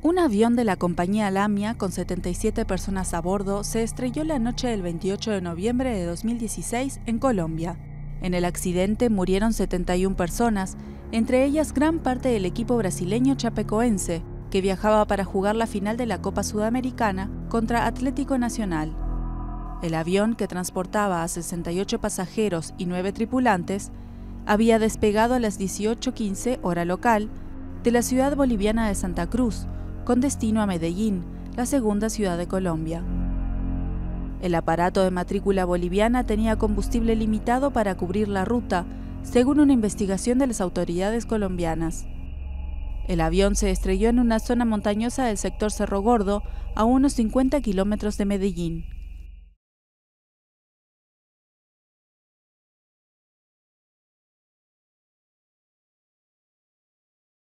Un avión de la compañía Lamia, con 77 personas a bordo, se estrelló la noche del 28 de noviembre de 2016 en Colombia. En el accidente murieron 71 personas, entre ellas gran parte del equipo brasileño Chapecoense, que viajaba para jugar la final de la Copa Sudamericana contra Atlético Nacional. El avión, que transportaba a 68 pasajeros y 9 tripulantes, había despegado a las 18:15 hora local de la ciudad boliviana de Santa Cruz, con destino a Medellín, la segunda ciudad de Colombia. El aparato de matrícula boliviana tenía combustible limitado para cubrir la ruta, según una investigación de las autoridades colombianas. El avión se estrelló en una zona montañosa del sector Cerro Gordo, a unos 50 kilómetros de Medellín.